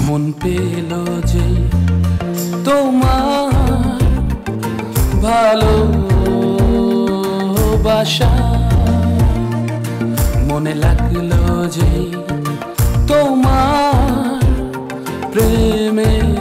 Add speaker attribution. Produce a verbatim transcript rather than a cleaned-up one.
Speaker 1: মন পেল যে তোমার ভালোবাসা, মনে লাগলো যে তোমার প্রেমে